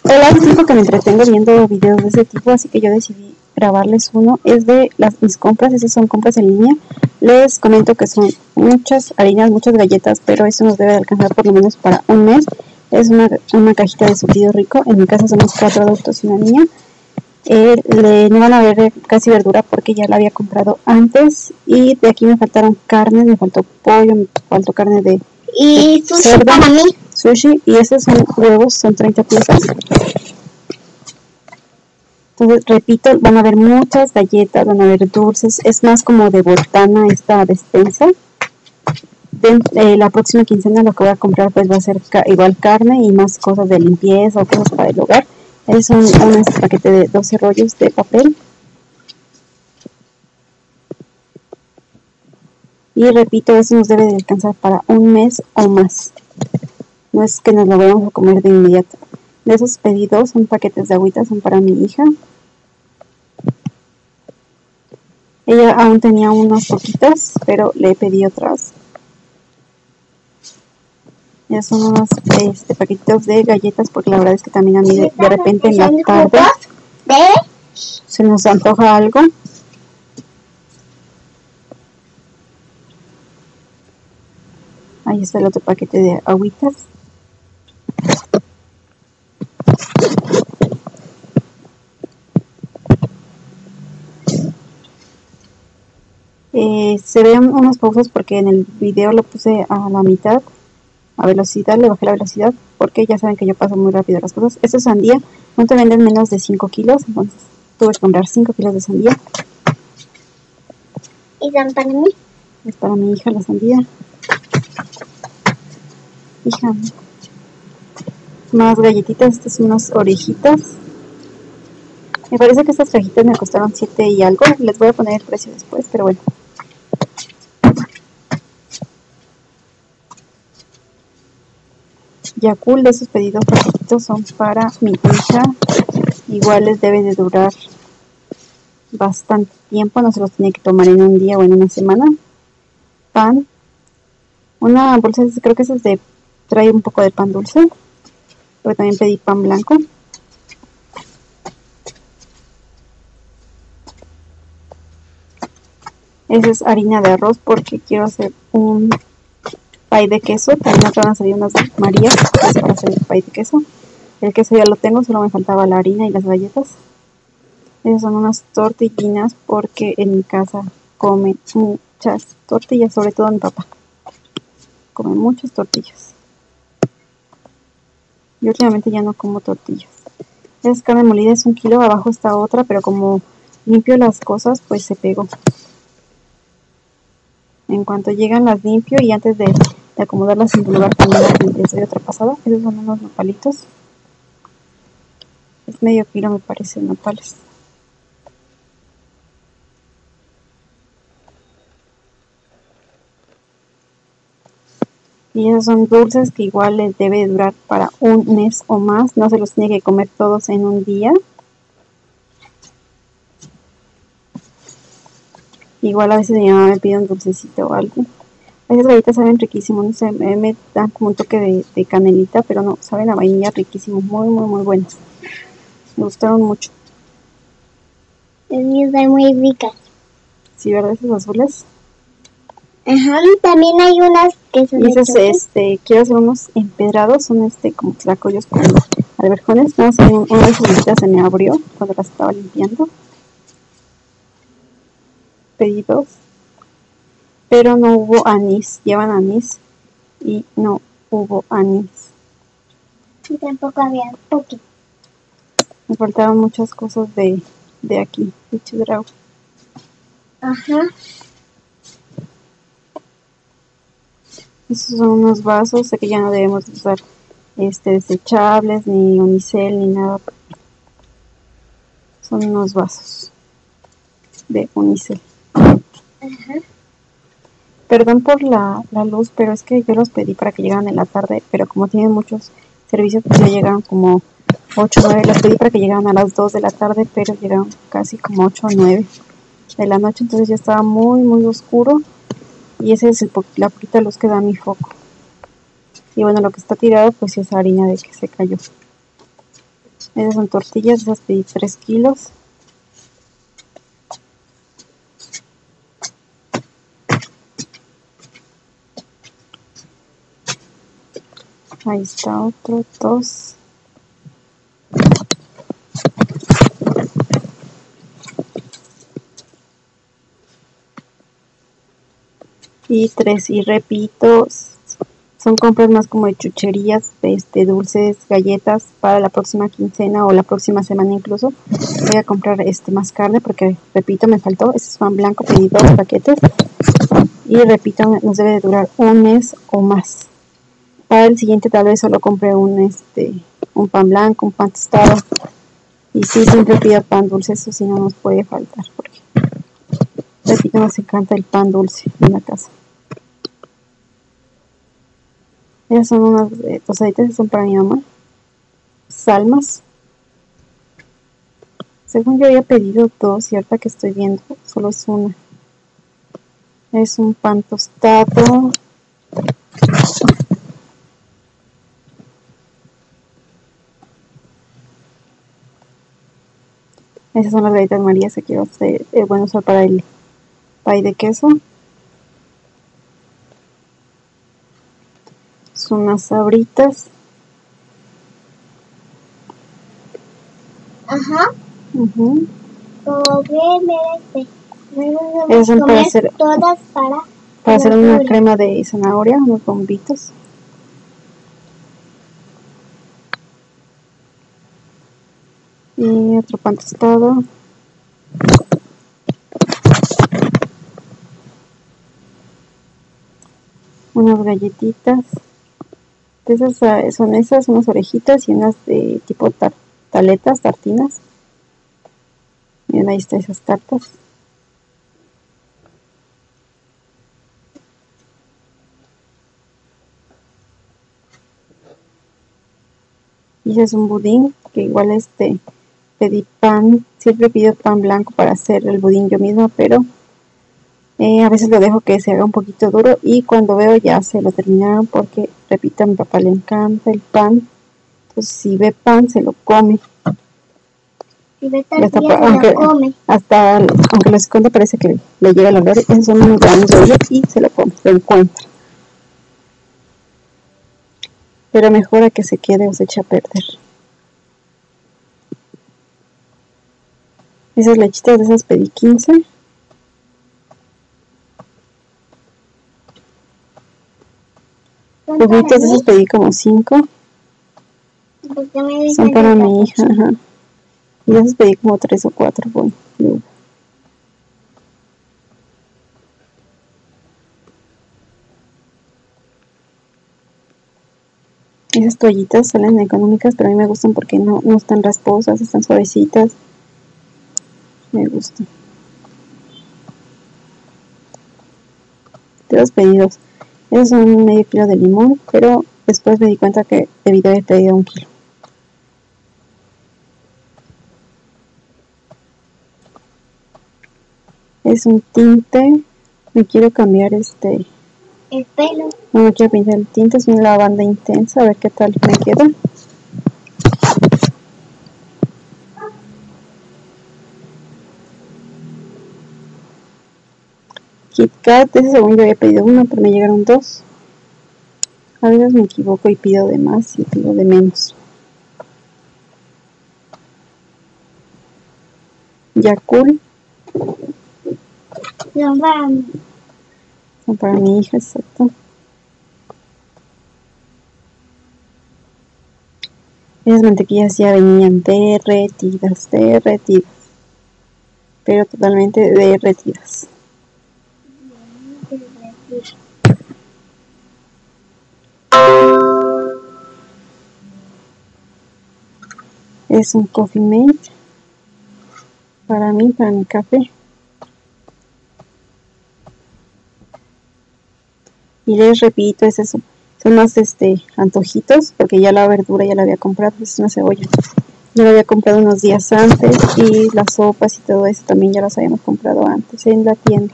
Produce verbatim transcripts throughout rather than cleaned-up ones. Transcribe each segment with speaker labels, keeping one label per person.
Speaker 1: Hola, es tiempo que me entretengo viendo videos de ese tipo, así que yo decidí grabarles uno. Es de las mis compras, esas son compras en línea. Les comento que son muchas harinas, muchas galletas, pero eso nos debe de alcanzar por lo menos para un mes. Es una, una cajita de surtido rico. En mi casa somos cuatro adultos y una niña. Eh, le, no van a ver casi verdura porque ya la había comprado antes. Y de aquí me faltaron carnes, me faltó pollo, me faltó carne de,
Speaker 2: y
Speaker 1: de
Speaker 2: sushi
Speaker 1: cerdo,
Speaker 2: para mí.
Speaker 1: sushi, y esos son huevos, son treinta piezas. Entonces, repito, van a haber muchas galletas, van a haber dulces, es más como de botana esta despensa. De, eh, la próxima quincena lo que voy a comprar pues va a ser ca igual carne y más cosas de limpieza o cosas para el hogar. Es un, un paquete de doce rollos de papel. Y repito, eso nos debe de alcanzar para un mes o más. No es que nos lo vayamos a comer de inmediato. De esos pedidos son paquetes de agüita, son para mi hija. Ella aún tenía unas poquitas, pero le pedí otras. Ya son unos este, paquetitos de galletas, porque la verdad es que también a mí de, de repente en la tarde se nos antoja algo. Ahí está el otro paquete de agüitas. Eh, se ven unas pausas porque en el video lo puse a la mitad, a velocidad, le bajé la velocidad, porque ya saben que yo paso muy rápido las cosas. Esta sandía no te venden menos de cinco kilos, entonces tuve que comprar cinco kilos de sandía.
Speaker 2: ¿Y son para mí?
Speaker 1: Es para mi hija la sandía. Hija. Más galletitas, estas son unas orejitas. Me parece que estas cajitas me costaron siete y algo. Les voy a poner el precio después, pero bueno. Yakult, de esos pedidos paquetitos son para mi hija. Igual les deben de durar bastante tiempo, no se los tiene que tomar en un día o en una semana. Pan. Una bolsa, creo que esa es de, trae un poco de pan dulce. Pero también pedí pan blanco. Esa es harina de arroz porque quiero hacer un pay de queso. También me van a salir unas marías para hacer el pay de queso. El queso ya lo tengo, solo me faltaba la harina y las galletas. Esas son unas tortillinas porque en mi casa come muchas tortillas, sobre todo mi papá. Come muchas tortillas. Yo últimamente ya no como tortillas. Esa carne molida es un kilo, abajo está otra, pero como limpio las cosas, pues se pegó. En cuanto llegan las limpio y antes de, de acomodarlas en su lugar también les doy otra pasada. Esos son unos nopalitos. Es medio kilo me parece nopales. Y esos son dulces que igual les debe durar para un mes o más. No se los tiene que comer todos en un día. Igual a veces mi mamá me pide un dulcecito o algo. Esas galletas saben riquísimo, no sé, me, me dan como un toque de, de canelita, pero no, saben a vainilla riquísimo, muy, muy, muy buenas. Me gustaron mucho.
Speaker 2: Las mías son muy ricas.
Speaker 1: Sí, ¿verdad? Esos azules.
Speaker 2: Ajá, también hay unas que son
Speaker 1: Y esos,
Speaker 2: de
Speaker 1: este, quiero hacer unos empedrados, son este, como tlacoyos con alberjones. No sé, una de esas galletas se me abrió cuando las estaba limpiando. Pedí dos. Pero no hubo anís, llevan anís y no hubo anís.
Speaker 2: Y tampoco había poquito.
Speaker 1: Me faltaron muchas cosas de, de aquí, de Chedraui.
Speaker 2: Ajá.
Speaker 1: Estos son unos vasos, sé que ya no debemos usar este, desechables, ni unicel, ni nada. Son unos vasos de unicel.
Speaker 2: Ajá.
Speaker 1: Perdón por la, la luz, pero es que yo los pedí para que llegaran en la tarde, pero como tienen muchos servicios, pues ya llegaron como ocho o nueve. Los pedí para que llegaran a las dos de la tarde, pero llegaron casi como ocho o nueve de la noche, entonces ya estaba muy, muy oscuro. Y esa es el po la poquita luz que da mi foco. Y bueno, lo que está tirado pues es harina de que se cayó. Esas son tortillas, esas pedí tres kilos. Ahí está otro, dos. Y tres, y repito, son compras más como de chucherías, este, dulces, galletas para la próxima quincena o la próxima semana incluso. Voy a comprar este más carne porque, repito, me faltó. Este es pan blanco, pedí dos paquetes. Y repito, nos debe de durar un mes o más. Para el siguiente tal vez solo compré un, este, un pan blanco, un pan tostado. Y sí, siempre pido pan dulce, eso sí no nos puede faltar. Porque, repito, nos encanta el pan dulce en la casa. Esas son unas eh, tosaditas que son para mi mamá. Salmas. Según yo había pedido dos y ahorita que estoy viendo, solo es una. Es un pan tostado. Esas son las galletas Marías que quiero hacer, eh, bueno, usar para el pay de queso. Son unas sabritas.
Speaker 2: Ajá.
Speaker 1: Uh-huh.
Speaker 2: Esas
Speaker 1: son para hacer,
Speaker 2: todas para,
Speaker 1: para hacer una crema de zanahoria, unos bombitos. Y otro pan tostado. Unas galletitas. Esas son esas, unas orejitas y unas de tipo tar taletas, tartinas. Miren, ahí están esas tartas. Y ese es un budín, que igual este pedí pan, siempre pido pan blanco para hacer el budín yo misma, pero eh, a veces lo dejo que se haga un poquito duro y cuando veo ya se lo terminaron porque, repito, a mi papá le encanta el pan, entonces si ve pan se lo come.
Speaker 2: Si ve hasta, se
Speaker 1: aunque,
Speaker 2: lo come.
Speaker 1: Hasta, aunque lo esconde parece que le llega el olor, esos son unos granos de olla y se lo come, lo encuentra. Pero mejor a que se quede o se eche a perder. Esas lechitas de esas pedí quince. Juguitos de esos pedí como cinco. Son para mi hija, ajá. Y de esos pedí como tres o cuatro. Bueno, luego. Esas toallitas salen económicas, pero a mí me gustan porque no, no están rasposas, están suavecitas. Me gustan. De los pedidos. Esos son medio kilo de limón, pero después me di cuenta que debí de haber pedido un kilo. Es un tinte. Me quiero cambiar este...
Speaker 2: el pelo.
Speaker 1: No me quiero pintar el tinte, es una lavanda intensa, a ver qué tal me queda. Kit Kat, ese según yo había pedido uno, pero me llegaron dos. A veces me equivoco y pido de más y pido de menos. Yakult.
Speaker 2: Son para mí.
Speaker 1: Son para mi hija, exacto. Esas mantequillas ya venían derretidas, derretidas. Pero totalmente derretidas. Es un Coffee Mate para mí, para mi café. Y les repito, es eso. Son más este antojitos, porque ya la verdura ya la había comprado, es una cebolla. Ya la había comprado unos días antes y las sopas y todo eso también ya las habíamos comprado antes en la tienda.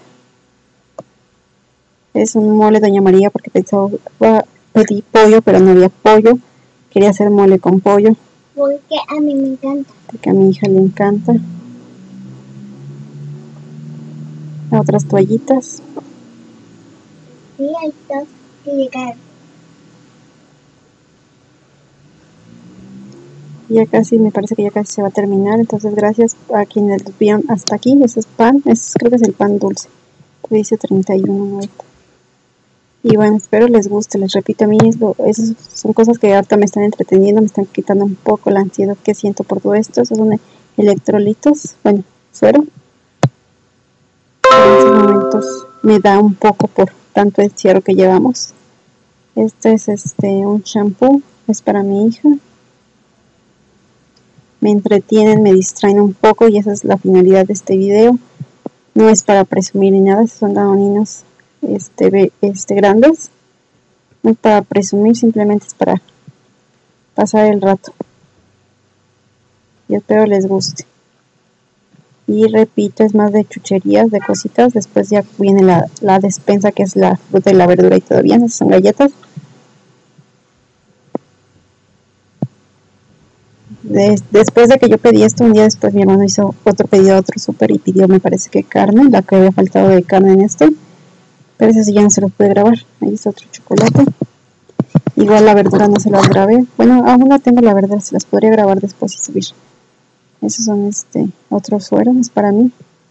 Speaker 1: Es un mole Doña María porque pensaba, pedí pollo, pero no había pollo. Quería hacer mole con pollo
Speaker 2: Porque a mí me encanta.
Speaker 1: Porque a mi hija le encanta. Otras toallitas.
Speaker 2: Sí, hay dos que llegar.
Speaker 1: Ya casi, me parece que ya casi se va a terminar. Entonces gracias a quienes vieron hasta aquí. Ese es pan, ese creo que es el pan dulce, que dice treinta y uno noventa. Y bueno, espero les guste. Les repito, a mí es lo, esas son cosas que ahorita me están entreteniendo, me están quitando un poco la ansiedad que siento por todo esto. Esos son electrolitos, bueno, suero. En estos momentos me da un poco por tanto encierro que llevamos. Este es este un shampoo, es para mi hija. Me entretienen, me distraen un poco y esa es la finalidad de este video. No es para presumir ni nada, son danoninos este, este, grandes. No es para presumir, simplemente es para pasar el rato. Yo espero les guste. Y repito, es más de chucherías, de cositas. Después ya viene la, la despensa, que es la fruta y la verdura y todo bien. Esas son galletas. Des, después de que yo pedí esto, un día después mi hermano hizo otro pedido a otro súper y pidió, me parece que carne, la que había faltado de carne en este. Pero eso sí ya no se lo pude grabar. Ahí está otro chocolate. Igual la verdura no se las grabé. Bueno, aún no tengo la verdura, se las podría grabar después y subir. Esos son este otros sueros para mí.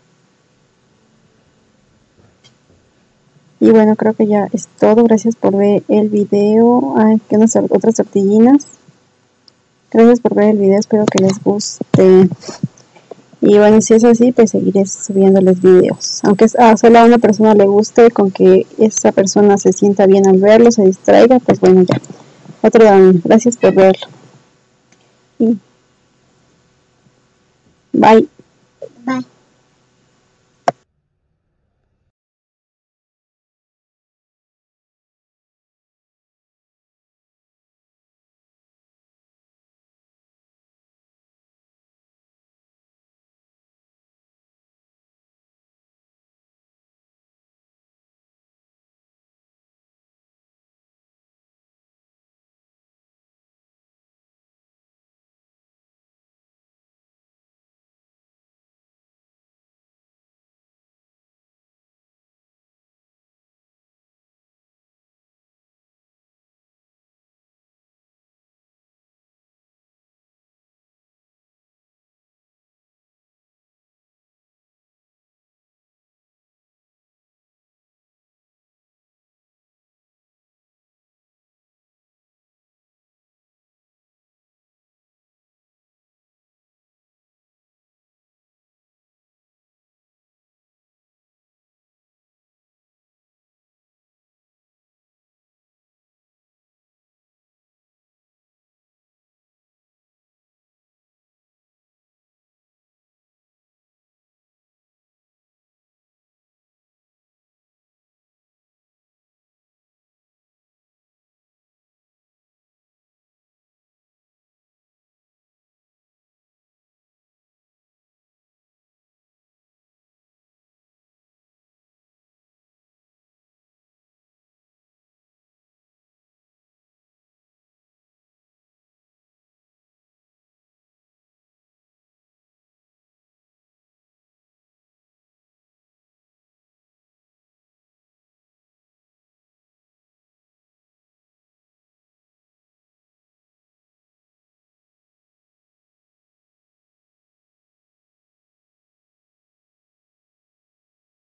Speaker 1: Y bueno, creo que ya es todo. Gracias por ver el video. Ay, que unas otras tortillinas. Gracias por ver el video, espero que les guste. Y bueno, si es así, pues seguiré subiéndoles videos. Aunque a solo a una persona le guste, con que esa persona se sienta bien al verlo, se distraiga, pues bueno, ya. Otro día, gracias por verlo. Y bye.
Speaker 2: Bye.